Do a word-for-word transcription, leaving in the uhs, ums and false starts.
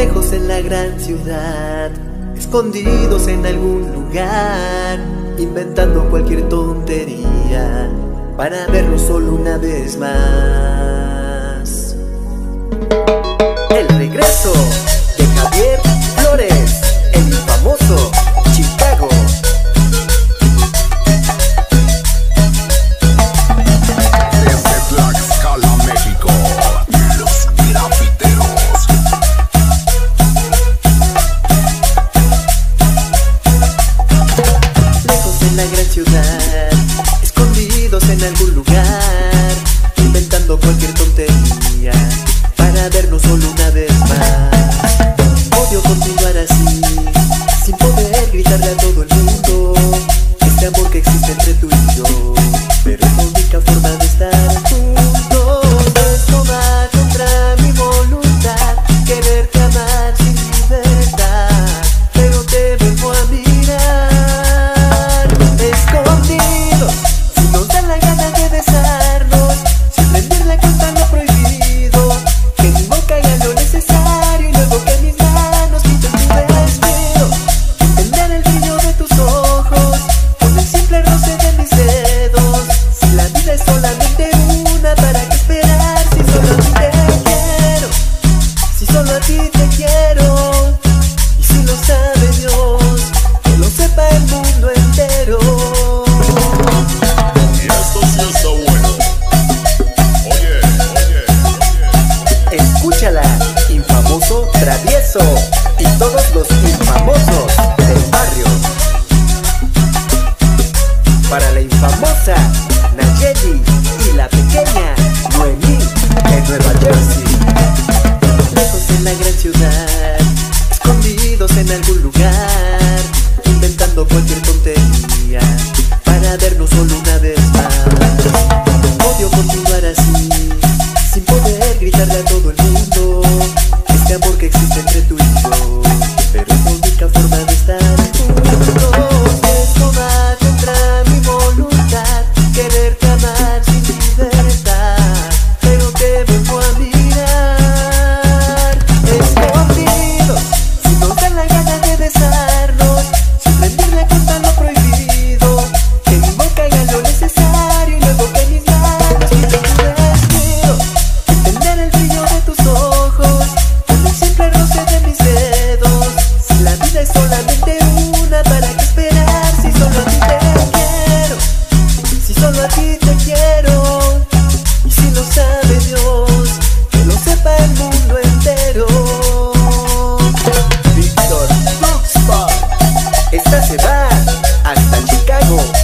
lejos en la gran ciudad, escondidos en algún lugar, inventando cualquier tontería para verlo solo una vez más. El regreso de Javier Flores, el infamoso Chicago. Desde Tlaxcala, México, los grafiteros. Lejos en la gran ciudad, escondidos en algún lugar, inventando cualquier tontería para vernos solo una vez más. Odio continuar así, sin poder gritarle a todo el mundo este amor que existe entre tú y yo, pero es la única forma de estar juntos. Esto va contra mi voluntad, quererte amar sin libertad, pero te vuelvo a mirar escondidos, si nos dan la gana de besarnos, sin rendirle cuenta lo prohibido, que mi boca haga lo necesario y luego que mis manos quiten tu vestido, entender el brillo de tus ojos con el simple roce de mis dedos. Si la vida es solamente una, ¿para qué esperar? Si solo a ti te quiero, si solo a ti te quiero, y si lo sabe Dios, que lo sepa el mundo entero. Y esto sí está bueno. Oye, oye, oye. Escúchala, infamoso travieso y todos los infamosos del barrio. Para la infamosa Nayeli y la pequeña Noemí de Nueva Jersey. Lejos en la gran ciudad, escondidos en algún lugar, inventando cualquier tontería para vernos solo una vez más. Odio continuar así, sin poder gritarle a todo el mundo este amor que existe entre tú y yo, pero es la única forma de estar juntos. Esto va contra mi voluntad, quererte amar sin libertad, pero te vuelvo a mirar escondidos, si nos dan la gana de besarnos, sin rendirle cuenta lo prohibido, que mi boca haga lo necesario y luego que mis manos quiten tu vestido, entender el brillo de tus ojos con el simple roce de mis dedos. Si la vida es solamente una, ¿para qué esperar? Si solo a ti te quiero, si solo a ti te quiero, y si lo sabe Dios, que lo sepa el mundo entero. Víctor Tuxpan, esta se va hasta Chicago.